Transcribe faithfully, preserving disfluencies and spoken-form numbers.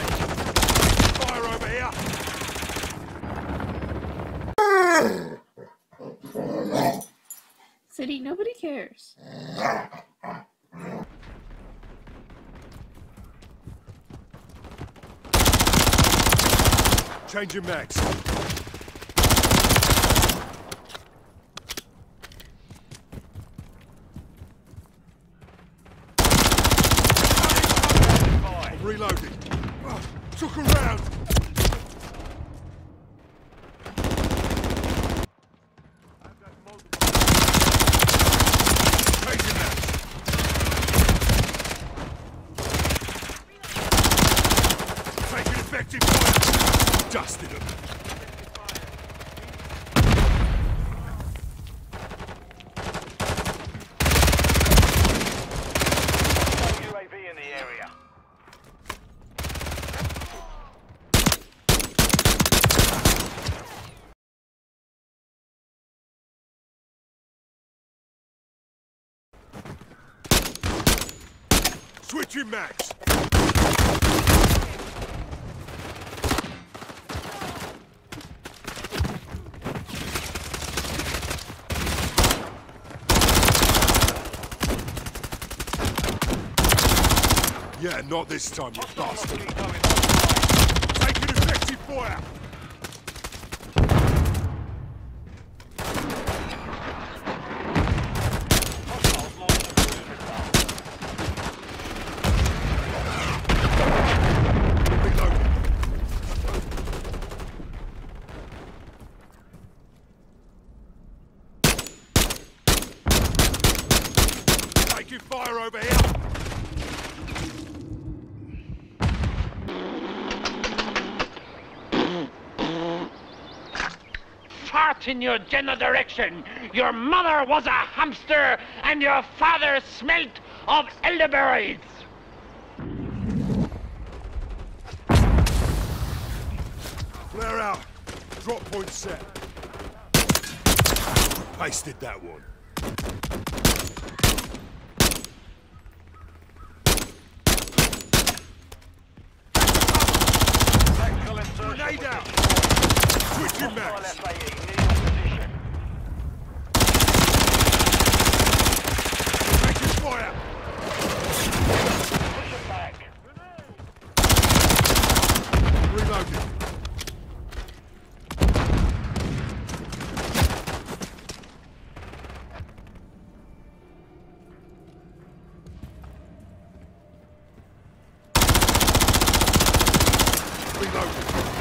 Fire over here! City, nobody cares. Change your mags. I'm reloading. Oh, took a round. Change your mags. Taking effective fire. Dusted him. U A V in the area. Switching mags. Yeah, not this time, you bastard. Taking effective fire. Reloading. Taking fire over here. Fart in your general direction. Your mother was a hamster and your father smelt of elderberries. Flare out. Drop point set. Pasted that one. Grenade out. Switching mags. Taking fire. Reloading. Reloading.